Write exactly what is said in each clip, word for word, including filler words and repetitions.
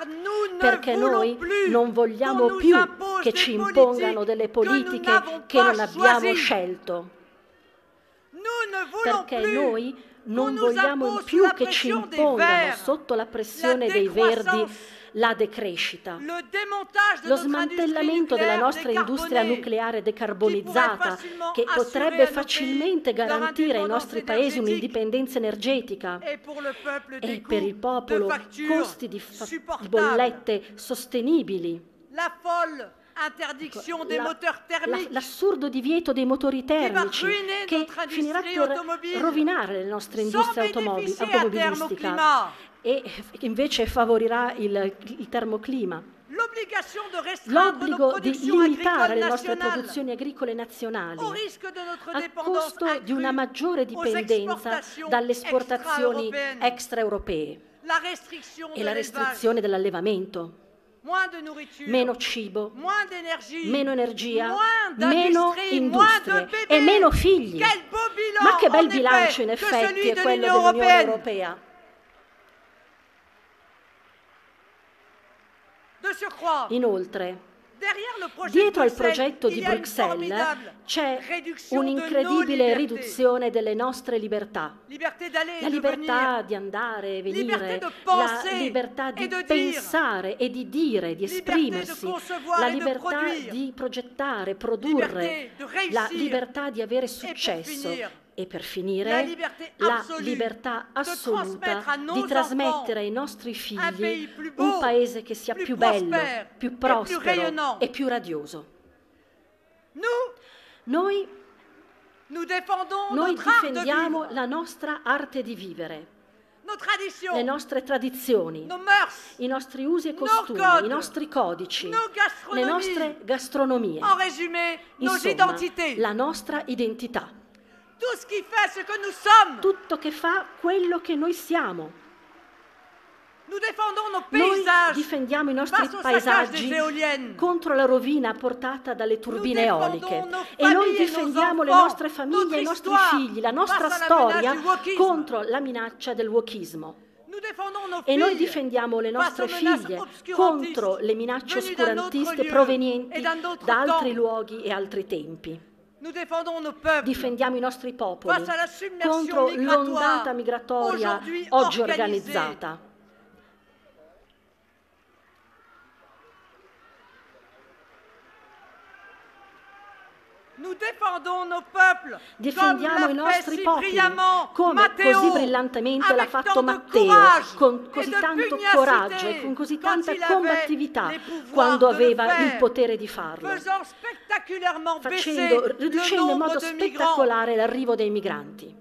perché noi non vogliamo più che ci impongano delle politiche che non abbiamo scelto, perché noi non vogliamo più che ci impongano sotto la pressione dei Verdi la decrescita, lo smantellamento della nostra industria nucleare decarbonizzata, che potrebbe facilmente garantire ai nostri paesi un'indipendenza energetica e per il popolo costi di, di bollette sostenibili. L'assurdo divieto dei motori termici che finirà per rovinare le nostre industrie automobil automobilistiche e invece favorirà il, il termoclima. L'obbligo di limitare le nostre produzioni agricole nazionali a costo di una maggiore dipendenza dalle esportazioni extraeuropee e la restrizione dell'allevamento. Meno cibo, meno energia, meno industrie e meno figli. Ma che bel bilancio in effetti è quello dell'Unione Europea. Inoltre, dietro al progetto di Bruxelles c'è un'incredibile riduzione delle nostre libertà. La libertà di andare e venire, la libertà di pensare e di dire, di esprimersi, la libertà di progettare, produrre, la libertà di avere successo. E per finire, la libertà assoluta di trasmettere ai nostri figli un paese che sia più bello, più prospero e più radioso. Noi, noi difendiamo la nostra arte di vivere, le nostre tradizioni, i nostri usi e costumi, i nostri codici, le nostre gastronomie, insomma, la nostra identità. Tutto che fa quello che noi siamo. Noi difendiamo i nostri paesaggi contro la rovina portata dalle turbine eoliche e noi difendiamo le nostre famiglie e i nostri figli, la nostra storia contro la minaccia del wokismo. E noi difendiamo le nostre figlie contro le minacce oscurantiste provenienti da altri luoghi e altri tempi. Difendiamo i nostri popoli contro l'ondata migratoria oggi organizzata. Difendiamo i nostri popoli, come così brillantemente l'ha fatto Matteo, con così tanto coraggio e con così tanta combattività quando aveva il potere di farlo, facendo, riducendo in modo spettacolare l'arrivo dei migranti.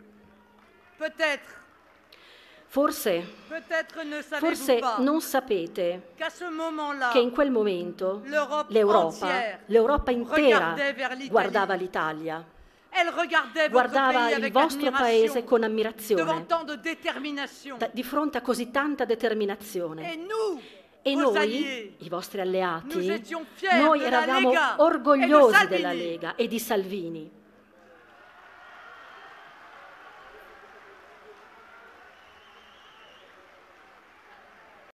Forse, forse non sapete che in quel momento l'Europa, l'Europa intera guardava l'Italia, guardava il vostro paese con ammirazione, di fronte a così tanta determinazione. E noi, i vostri alleati, noi eravamo orgogliosi della Lega e di Salvini.